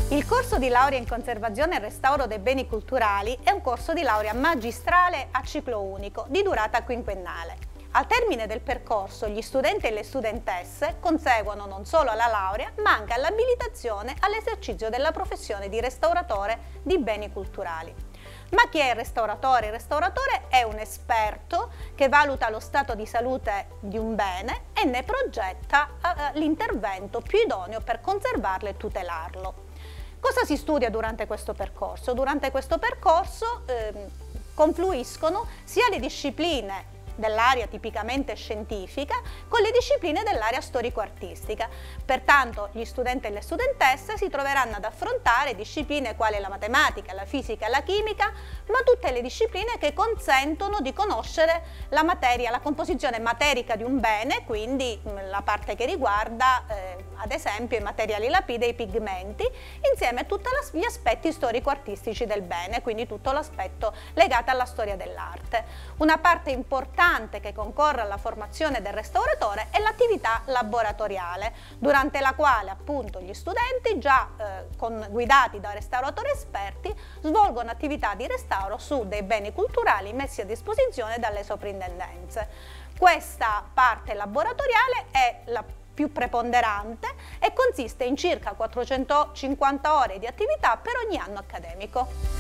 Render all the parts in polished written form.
Il corso di laurea in conservazione e restauro dei beni culturali è un corso di laurea magistrale a ciclo unico, di durata quinquennale. Al termine del percorso, gli studenti e le studentesse conseguono non solo la laurea, ma anche l'abilitazione all'esercizio della professione di restauratore di beni culturali. Ma chi è il restauratore? Il restauratore è un esperto che valuta lo stato di salute di un bene e ne progetta l'intervento più idoneo per conservarlo e tutelarlo. Cosa si studia durante questo percorso? Durante questo percorso confluiscono sia le discipline dell'area tipicamente scientifica con le discipline dell'area storico-artistica. Pertanto gli studenti e le studentesse si troveranno ad affrontare discipline quali la matematica, la fisica e la chimica, ma tutte le discipline che consentono di conoscere la materia, la composizione materica di un bene, quindi la parte che riguarda ad esempio i materiali lapidei e i pigmenti, insieme a tutti gli aspetti storico-artistici del bene, quindi tutto l'aspetto legato alla storia dell'arte. Una parte importante che concorre alla formazione del restauratore è l'attività laboratoriale, durante la quale appunto gli studenti, già guidati da restauratori esperti, svolgono attività di restauro su dei beni culturali messi a disposizione dalle soprintendenze. Questa parte laboratoriale è la più preponderante e consiste in circa 450 ore di attività per ogni anno accademico.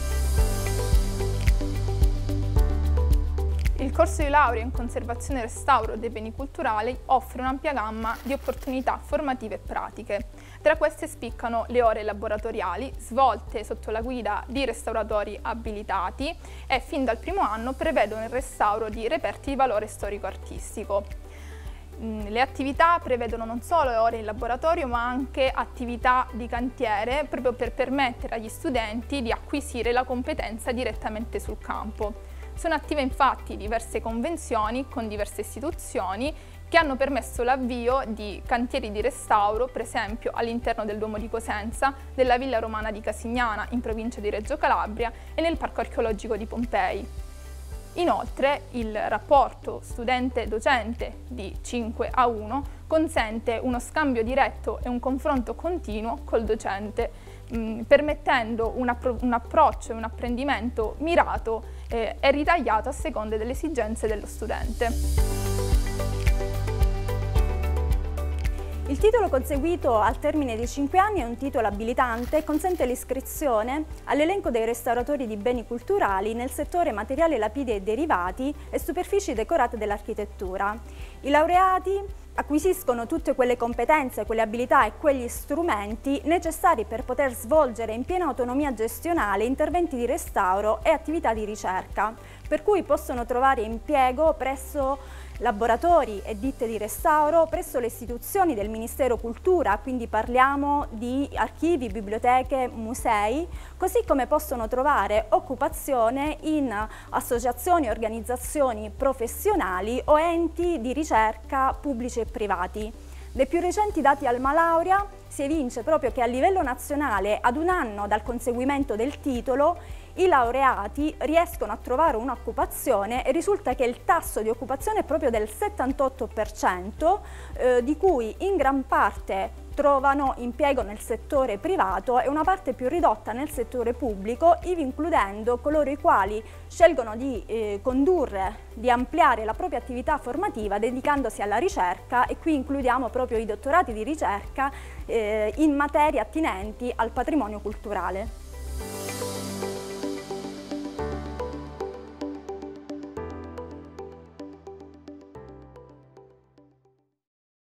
Il corso di laurea in conservazione e restauro dei beni culturali offre un'ampia gamma di opportunità formative e pratiche. Tra queste spiccano le ore laboratoriali, svolte sotto la guida di restauratori abilitati e fin dal primo anno prevedono il restauro di reperti di valore storico-artistico. Le attività prevedono non solo ore in laboratorio ma anche attività di cantiere proprio per permettere agli studenti di acquisire la competenza direttamente sul campo. Sono attive infatti diverse convenzioni con diverse istituzioni che hanno permesso l'avvio di cantieri di restauro, per esempio all'interno del Duomo di Cosenza, della Villa Romana di Casignana in provincia di Reggio Calabria e nel Parco Archeologico di Pompei. Inoltre il rapporto studente-docente di 5:1 consente uno scambio diretto e un confronto continuo col docente, permettendo un approccio e un apprendimento mirato e ritagliato a seconda delle esigenze dello studente. Il titolo conseguito al termine dei 5 anni è un titolo abilitante e consente l'iscrizione all'elenco dei restauratori di beni culturali nel settore materiali lapidei e derivati e superfici decorate dell'architettura. I laureati acquisiscono tutte quelle competenze, quelle abilità e quegli strumenti necessari per poter svolgere in piena autonomia gestionale interventi di restauro e attività di ricerca, per cui possono trovare impiego presso laboratori e ditte di restauro, presso le istituzioni del Ministero Cultura, quindi parliamo di archivi, biblioteche, musei, così come possono trovare occupazione in associazioni, organizzazioni professionali o enti di ricerca pubblici e privati. Dai più recenti dati Alma Laurea si evince proprio che a livello nazionale, ad un anno dal conseguimento del titolo, i laureati riescono a trovare un'occupazione e risulta che il tasso di occupazione è proprio del 78%, di cui in gran parte trovano impiego nel settore privato e una parte più ridotta nel settore pubblico, ivi includendo coloro i quali scelgono di condurre, di ampliare la propria attività formativa dedicandosi alla ricerca, e qui includiamo proprio i dottorati di ricerca in materie attinenti al patrimonio culturale.